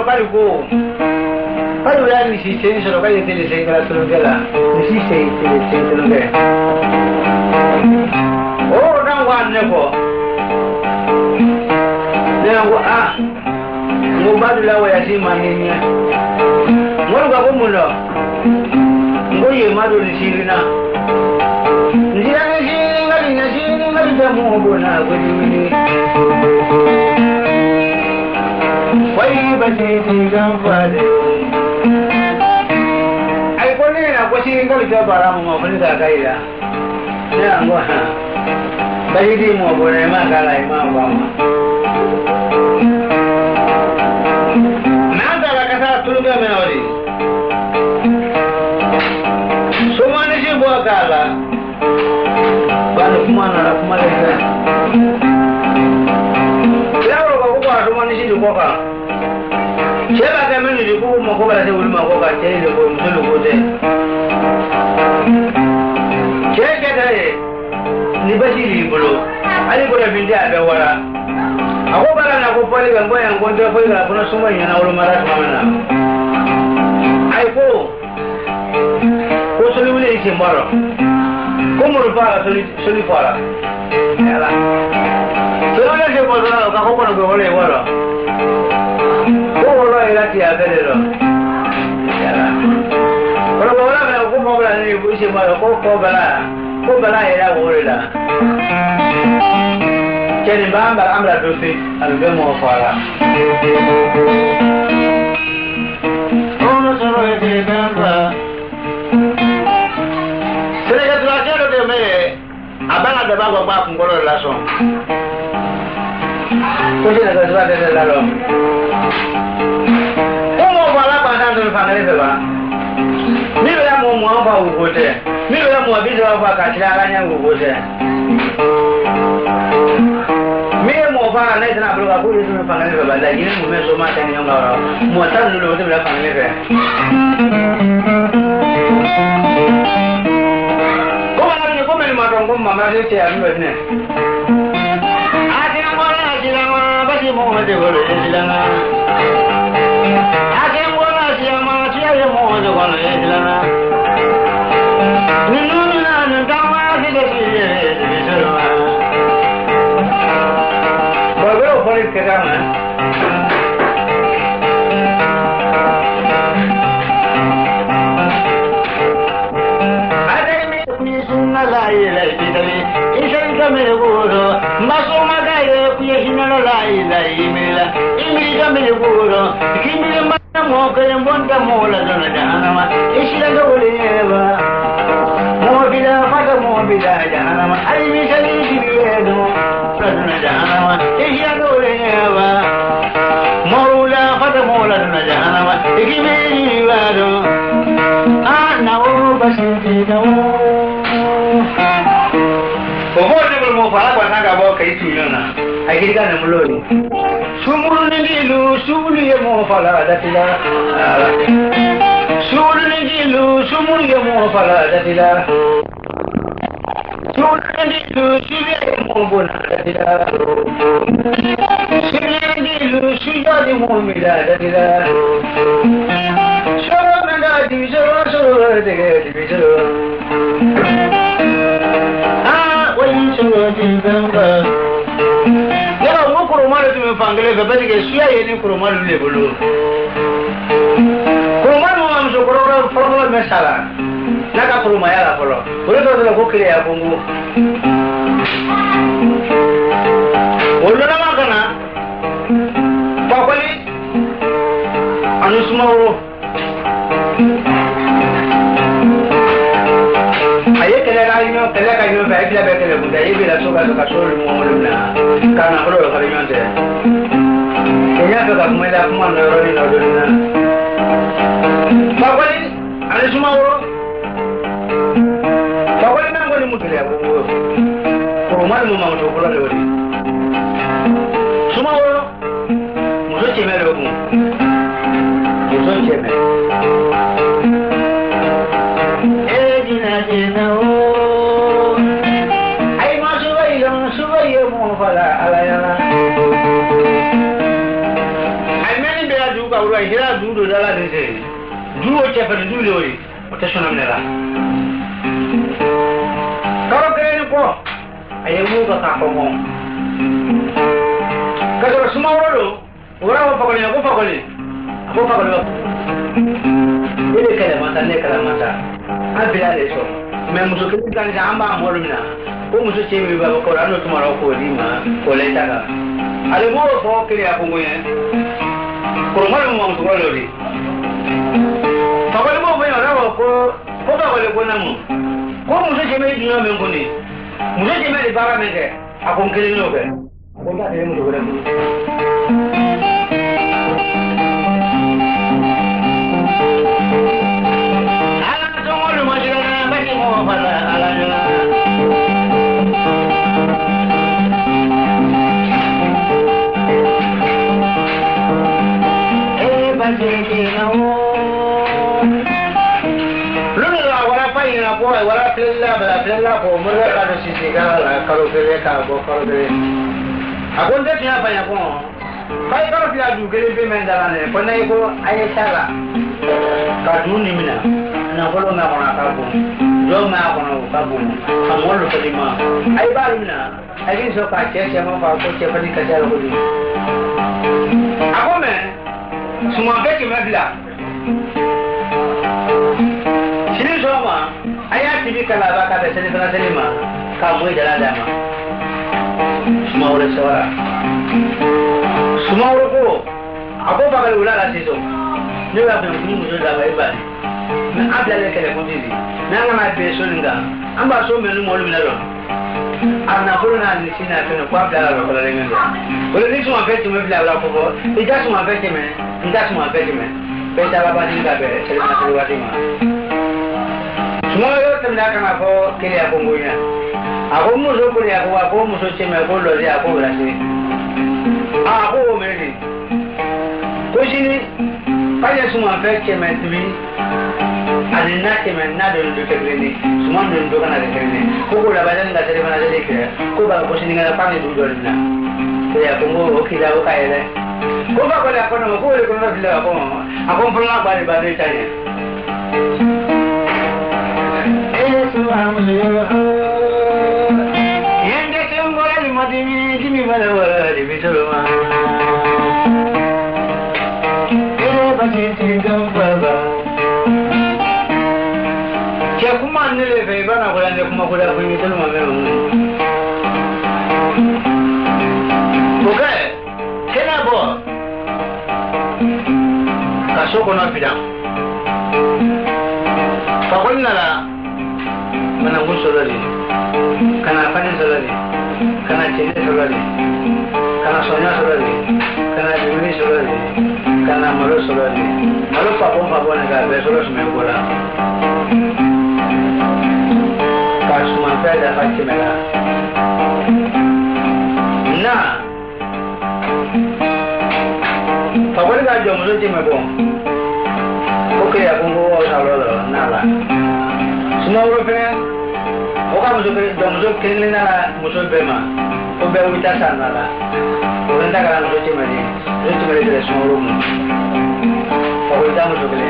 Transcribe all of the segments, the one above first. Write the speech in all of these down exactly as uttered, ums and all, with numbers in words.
lo carico. Quando gli si sentono, quando te le sei la strugella, non si sente, le sentono che. Oh, non guarda po. Non ah. Non vado là a si manina. Non va come no. Non io mado di sirina. Ngira ne sirina, ne sirina, ne siamo buona, quindi. Poi basi gambare. Ai polina quasi ngali da baramu ma polina da kaira. Ya ngwa. Basi di mo bone ma kala ma ba ma. Nanda la kasa tuluga me ori. Somani ji bo kala. Banu kumana la kumale. Yawo ko ko somani ji bo kala. Cheba kama ni liku moko bala se ulima ko ka tele ko mzulu ko de. Cheke dai ni bashi libro. Ali ko bindi abe wala. Ako bala na ko pali gango yang kontra pali ga kuna suma yana ulo mara mana. Ai ko ko soli ule ise maro. Ko mo para soli soli para. Yala. Pero ya se podrá ka ko ko ko le wala. Ko lo era ti averelo. Yala. Pero ko la ko ko bala ni ise maro ko ko bala. Ko bala era gorila. Jadi bamba amra dosi albe mo fara. Ono soro e bamba. Sele ga trakero de me abana de baba ba ngolo la son. Ko sele ga trakero de la lo. Omo bala ba dan do fa ngale ba. Mi be mo mo ba u gote. Mi be mo bi do fa ka tira la nya u gote. Fa na ita bro ka ko yesu fa ngale ba la yini mu me so ma tan nyong la mo tan lu lo te la fa ngale be ko ma ni ko me ma don ko ma ma se te a lu ne a ti na mo la ji la ma ba ji mo me de ko le ji la na a ti mo la ji ma ti ya mo de ko le ji la na ni no ni na na ka ma ji de ji de ji so ma que gana. Ademi mi sunna la ila idali ishan kamere goro maso magaye kuye hinala la ila imela imi kamere goro kimile mana mo kare bonda mo la dona janama ishila gole eva mo bila fata mo bila janama ai mi shali shiledo dona janama ishila gole eva mola fata mo la dona janama ikimeli wado ana o basiti dawo ko mo fara kwa tanga bo kai tuyona ai kirga ne muloni sumulu ndilu sumulu ye mo fala datila sumulu ndilu sumulu ye mo fala datila sumulu ndilu sumulu ye mo bona datila sumulu ndilu sumulu mo mila datila soro nanda di soro soro de de soro yala mo kurumalo tume fangele ga bari ga suya yeni kurumalo le bulu kurumalo am so kurumalo formula mesala naka kuruma yala polo bulu to lo ko kire ya bungu bulu na makana pakoli anusmawo ayo kele ka yo ba kele ba kele bunda ibi la soka soka solo mo mo na kana pro ka yo nte kenya to ka mo la kuma no ro ni no do na ba kwani ale suma woro ba kwani na ngoni mu kele ko ko ma mo ma to ko la do ni suma woro mo so che me lo ku mo so che me e dina dina o fala alayana ai meni be aju ka ura hira dudu dala dese duo chefa dudu lori otashona mnera karo kene ko ayemu ka ka ko kaso sumawro ura wa pakole ko pakole ko pakole ile kala mata ne kala mata abila de so me muso kiti kan jamba amolo mina ko muso chemi ba ko rano tumaro ko rima ko le taka ale mo ko kiri apungo yen ko mo mo to lori pakole mo mo rawo ko ko pakole ko namu ko muso chemi dino me ngoni muso chemi de bara me ke akon kiri no be ko ta de mo to re wala plella bala plella ko mura ka do sisi ka la karo kele ka go karo de akon de tia pa ya ko bai karo pia du kele be men dala ne ko nei ko aye sala ka du ni mina na ko lo na ko na ka ko do ma ko no ka ko amol lo kele ma ai ba mina ai so ka che che ma ba ko che pa ni ka ja lo ni akome suma be ke ma bila sini so ma aya tibi kala ba ka besene kana selima ka moy dala dama sumawre sawara sumawre ko abo ba ga ulala siso ne la be ni mo da ba ibani na abla le kele ko bibi na nga ma be so linga amba so menu mo lu minalo ana ko na ni sina fe no kwa bla la ko la ngendo wala ni suma fe tume bla la ko ko e ja suma fe teme nda suma fe teme be ta ba ba ni ga be selima ko wa tima Semua itu tidak akan aku kiri aku punya. Aku musuh punya aku, aku musuh cuma aku lori aku berarti. Aku mesti. Kau sini, pada semua pek cuma tu ni. Ada nak cuma nak dulu dulu kebeli. Semua dulu dulu kan ada kebeli. Kau kalau baca ni tak cari mana jadi ke? Kau bawa kau sini kan apa ni dulu dulu ni? Jadi aku mau kita aku kaya le. Kau bawa kalau aku nak kau lekor nak beli aku. Aku pernah balik balik cari. Yende kembola ni madimi kimi bala wala di bisulma. Ere basi tingam baba. Kia kuma nile fe bana kula ne kuma kula kuni bisulma me. Oke, kena bo. Kasoko na pidang. Pakon na la. Menanggung solari, karena apa ni solari, karena cinta solari, karena sonya solari, karena jumlah solari, karena malu solari, malu papon papon negara besar semua bola. Kalau semua ada pasti merah. Nah, papon negara jom musuh cuma bom. Oke, aku mau salur nala. Semua orang Oka musuh musuh kini nala musuh bema, ko be wita sana la. Orang tak kalau musuh cuma ni, musuh cuma itu semua orang. Kau wita musuh kini.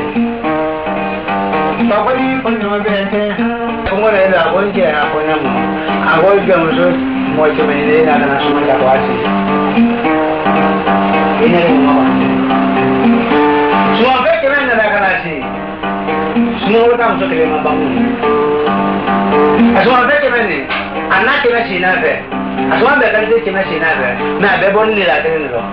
Kau ni pun cuma berhenti. Kau mana ada aku ni je aku nama. Aku juga musuh mau cuma ini nak nak semua tak kuasi. Ini yang mau. Semua berkena nak nak nasi. Semua orang musuh kini mampu. Asuma be keme ni, anak keme sina be. Asuma be kali keme sina be. Na be bon ni la kene lo.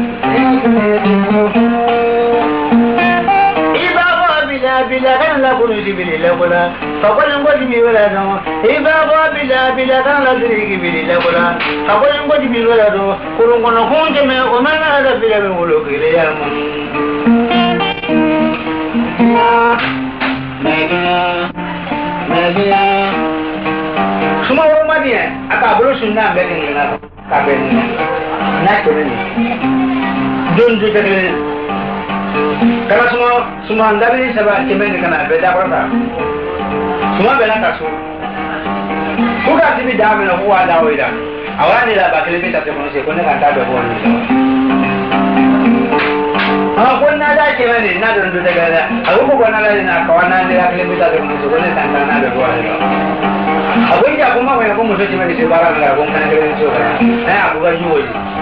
Iba wa bila bila kan la kunu di bila la kula. Fakol ngo di bila la no. Iba wa bila bila kan la di bila la kula. Fakol ngo di bila la do. Kurung kono konje me o mana ada bila me ulo kile ya mon. Mega mega semua orang dia, apa belum sunnah begini nak kabin nak begini, dun juga begini. Kalau semua semua anda ini sebab cuma ni kena beda berapa, semua beda kasus. Bukan sih dah mana huwa dah wira, awal ni lah bakal lebih tak termasuk, kau ni kan tak ada huwa ni. Ah, ko na da ke ne na da da ga. A ko ko na da na ka wannan da kale mita da mu so ne san na da ruwa. Abun ya kuma mai ko mu so ji mai sai bara da gon kan da so ga. Eh abu ga yuwo.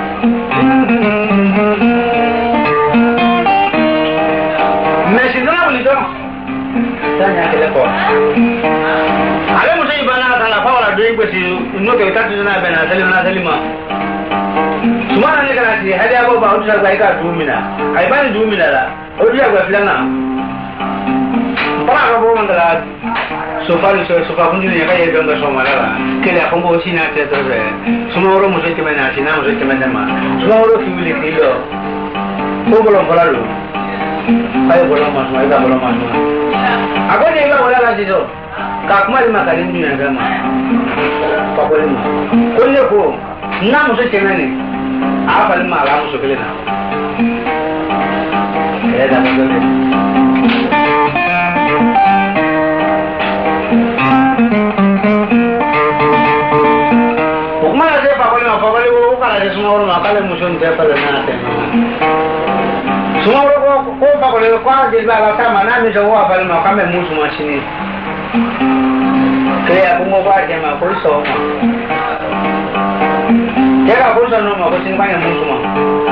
Mais si non vous dites tanya ke ko. Ale mu sai bana ta la fawala do yin gwasi no ke ta tuna bana salima salima. Sumana ne kana ti hada ba ba uta ga ka dumina ai bani dumina la o dia ga filana para ga bo mandala so fa so so fa kundi ne ga ye donga so mala la ke la kombo sina te to re sumoro mo se ke mena sina mo se ke mena ma sumoro fi wili ke lo ko bolo bolo lo ai bolo ma so ai ga bolo ma so ago ne ga wala la ji do ka kuma ma ka ni ne ga ma pa ko ni ko ne ko na mo se ke mena apa ni malah musuh kalian? Kalian dah betul. Bukman ada apa kali apa kali bukan ada semua orang apa kali musuh siapa lena temu. Semua orang ko ko apa kali ko ada di bawah sama nami semua apa kali kami musuh macam ni. Kaya aku mau baca mah kau semua. Jika aku sana mau kucing banyak musuh mah.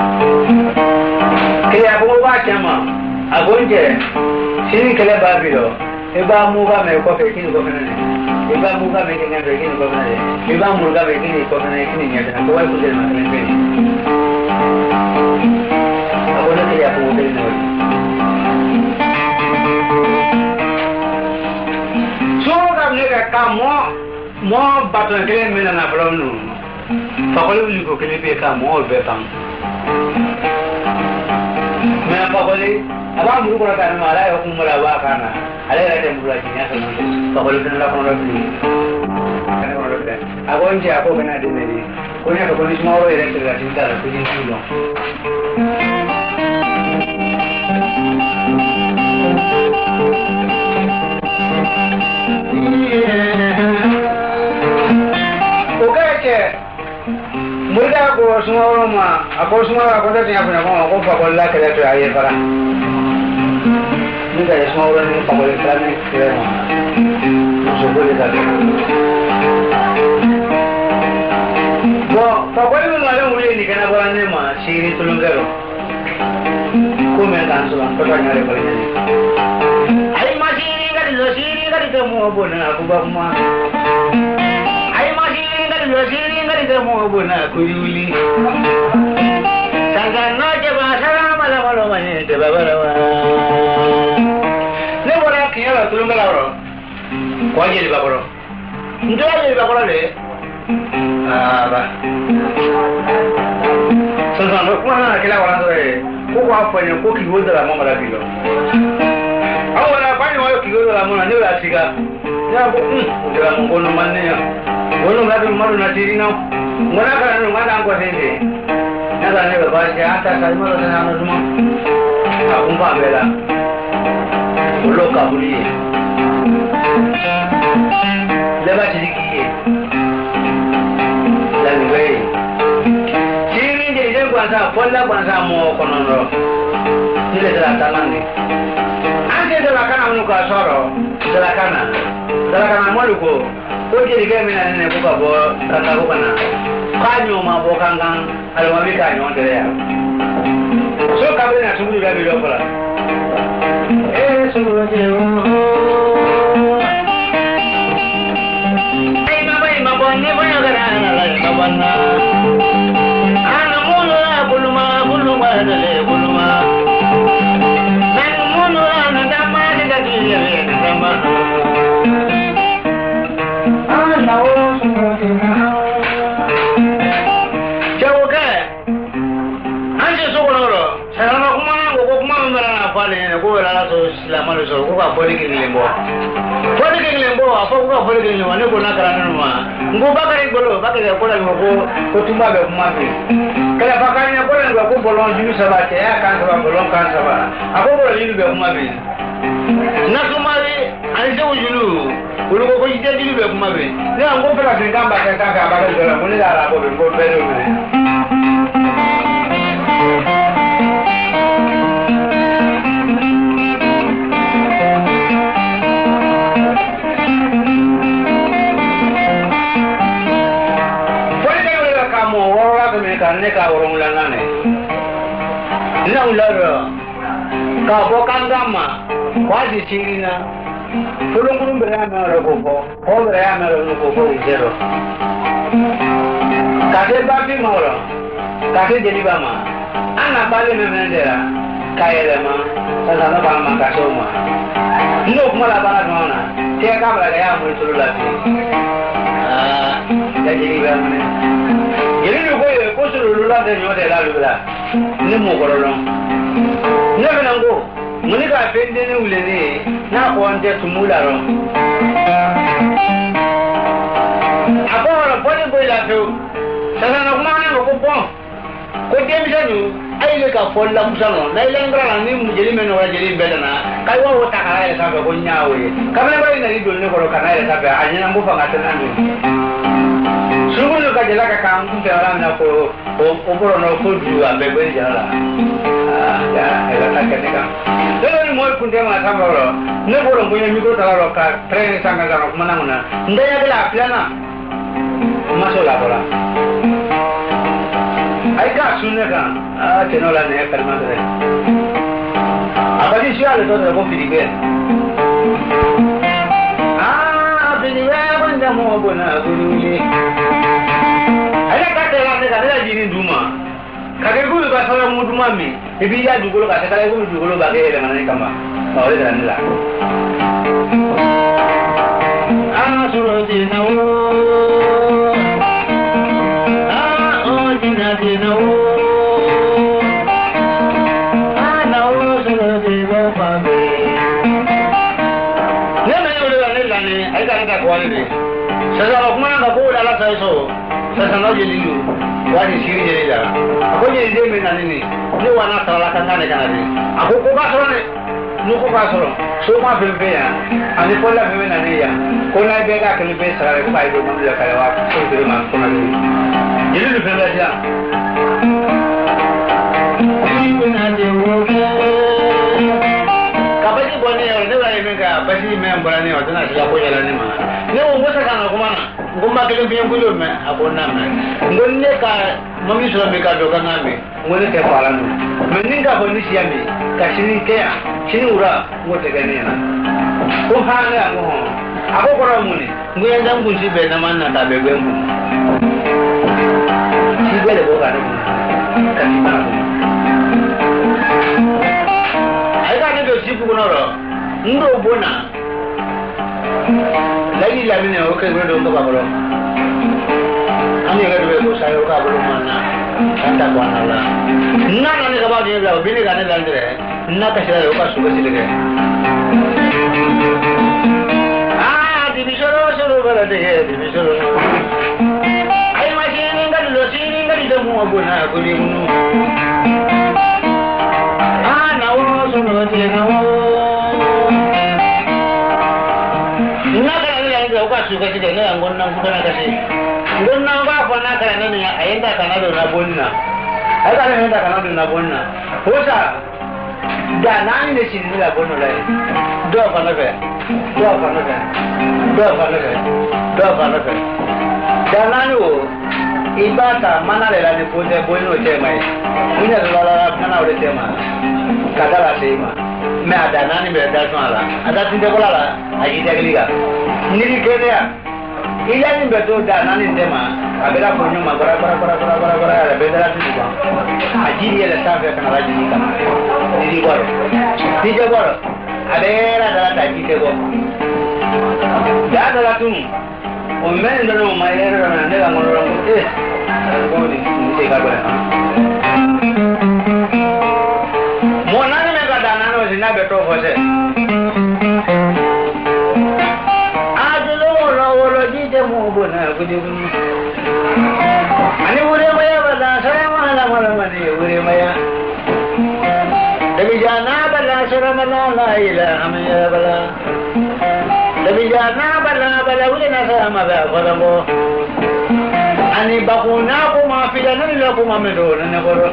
Kaya aku mau baca mah. Aku je sini kaya babilo. Iba muka me ko fekin ko kana. Iba muka me kena fekin ko kana. Iba muka me kini ko kana kini ni ada. Kau aku jadi macam ni. Aku nak kaya aku mau beli. So kami ni kamu mau batu kalian mana nak belum nu. Pakoli wuli ko kele be ka mo be tam me pakoli aba muru ko ka mala yo kum mala wa kana ale la tem bula jinya so pakoli tan la ko no bi kana ko be ago nje ako bena de ne ko ne ko ni smoro ere te la tinta la kujin tulo Muda ko semua rumah, aku semua aku dah tiap punya rumah, aku pakol lah kerja tu air para. Muda semua orang ni pakol kerja ni kerja mana? Musuh boleh tak? Bo, pakol ni malam mulai ni kena bulan ni mah, siri tulung kero. Kau mengan sulang, kau tak nyari paling ni. Ayo masih ni kan, siri kan itu mau buat aku bawa mah. Siri ngari ke mo bona kuyuli sangana je basara mala mala mane te babara ne bora kiya tulung la ro ko je ba boro ndo je ba boro le ah ba so so no ko na kila wala ndo e ko ko afanyo ko ki goda la mama la bilo awala pa ni wo ki goda la mama ne la siga ya ko ndo la mo no manne ya Bueno, nggak ada malu nasi nau. Mana kan rumah tangga sini. Nada ni berbahasa atas saya malu dengan anak semua. Aku pun bela. Ulo kabuli. Lepas sedikit. Lalu baik. Sini jadi kuasa, pola kuasa mau konono. Ini adalah tangan ni. Ante adalah kanan muka soro. Adalah kanan. Adalah kanan malu ko. Ko je diga mina ne ko babo kanga ko kana kanyo ma bo kanga alwa mi kanyo ndere ya so ka be na sungu ga bi do fara eh sungu je o ai ma bai ma bo ne bo ya ga na la ma banna ana mo no la buluma buluma na le buluma nan mo no na da ma de ga ji le da ma Jauh ke? Anjir sokonoro. Saya nak kuma, aku kuma memberana apa ni? Aku berada tu selama tu, aku tak boleh kini lembo. Boleh kini lembo, apa aku tak boleh kini lembo? Ni guna kerana rumah. Aku bakar ini bolu, bakar ini aku dah aku, aku cuma berkumah ni. Kalau bakar ini aku dah aku bolong jenis sebab saya kan sebab bolong kan sebab. Aku boleh jenis berkumah ni. Nak kumari, anjir ujulu. Ulu ko ite dili be kuma be ne an ko fera tin kan ba ka ka ba ka dora mo ni dara ko be ko be do be ne ka orang lana ne na ular ka bokan gama kwasi chingina fulung fulung berana ro ko ko berana ro ko ko zero kase bapi moro kase jadi bama ana bale me mendera kayele ma sana ba ma kaso ma no mala bala nona te ka bala ya mo sulu la ah jadi bama ne yiri ko ko sulu la de yo de la lu la ni mo ko ro ne benango muni ka pende ne ule ne na ko ande tumula ro akora bone boila to sasa na kuma na ko bon ko dem janu ai le ka folla musano na ile ngra ni mujeli meno wa jeli bedana kai wa wota kala ile sabe ko nyawe kamera ba ina rido ne ko kana ile sabe anyina mbu fanga tanani sugulu ka jela ka kam ku tera na ko o boro no ko du ambe be jala ah ya ela ta kene ka dole ni mo ku ndema sabe ro ne boro ko ni ko tala ro ka tren sanga ga ko manamuna ndaya gela plana masola bola ai ka sunne ka ah tenola ne kalma de abadi sia le to de ko filibe ah filibe banda mo bona guruli ala ka te la ne ka la jini duma ka ke gulu ka sala mo duma mi e bi ya dugulo ka ka ko dugulo ba ke le manane kama ma ole da ne la ah suro de no sasa kuma na ko la la sai so sasa no je lilu wani shiri je la ko je je me na ni ni wana sala kan na kana ni ako ko ba so ne no ko ba so so ma be be ya ani ko la be na ni ya ko na be ga kan be sara ko ai do ko la kala wa ko be ma ko na ni lilu be la ja ni na je wo ka ba ji bone ya ne ba me ga ba ji me mbara ni o tana ya ko ya la ni ma ne wo mo saka na kuma na ngomba kele biyan kulo me abonna me ngonne ka mami so be ka do ka ngame ngone te pala no meninga bonni siami ka shini ke ya shini ura mo te gane na ko ha na mo ako ko ra muni ngoya ndam kunji be na man na ta be gwe mu si be le bo ka no ka ti ma ai ka ne do si ku no ro ndo bona lagi lagi ni okey bro do ba bro ani ga do ko sayo ka bro mana anta ko na la na na ni ga ba ni la bini ga ne la ndre na ka sayo ka su ga sile ah di bisoro soro ba de di bisoro ai ma ji ni ga lo ji ni ga di do mo bo na ko ni mu ah na wo so no ti na wo ka su ka ne an gonnan ku kana kace gonnan ba fa na kana ne ayenda kana do na bonna ai kana ne da kana do na bonna ko sa da nan ne shi ne la bonna lai do fa na be do fa na be do fa na be do fa na be da nan wo ibata mana le la ne ko de bonno te mai ina do la la kana o de te ma kada la te ma me ada nani be da so ala ada tinde ko la aji de gliga niri kene ya ila ni beto da nani ndema abela ko nyuma gora gora gora gora gora gora ala bedala tu ba ajiri ele sabe kana raji ni kama niri gora tije gora abela da da tije go da da la tu o men ndo no mai era na ndela ngoro eh ko ni ni ka gora mo nani me ga da nano sina beto fose bona gudi gudi ani ure maya bala saya mala mala mani ure maya debi jana bala sara mala la ilaha illa bala debi jana bala bala ure na sama ba bala ani bakuna ko ma filana ni ko ma medo na goro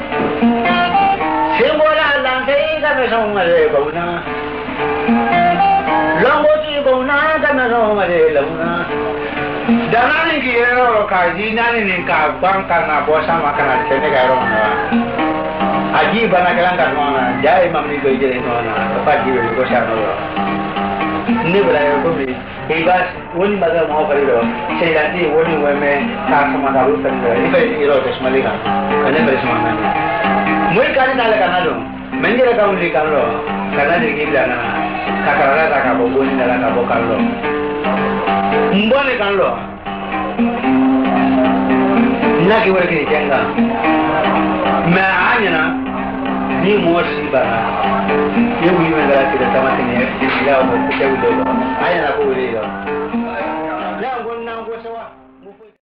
sembola lan sai ga me sama le bauna longo ji bauna ga me sama le launa Danani kiro ka jinani ni ka banka na bosa makana tene ka ro na. Aji bana kala ka na jai mamni ko je no na pa ji ko sha no. Ni bala yo ko mi e bas woni maga mo kari ro. Sei la ti woni we me ka sama da ru tan ro. Ni pe iro de smali ka. Kane pe smana ni. Moi ka ni na la kana do. Menjera ka uli kan ro. Kana ni ki la na. Ka ka ra ka bo boni na la ka bo kan ro. Mbone kan lo na ki wara ki janga ma anyana ni mo si bara ye wi me gara ki da tamati ne ya ko te wi do ayana ko wi do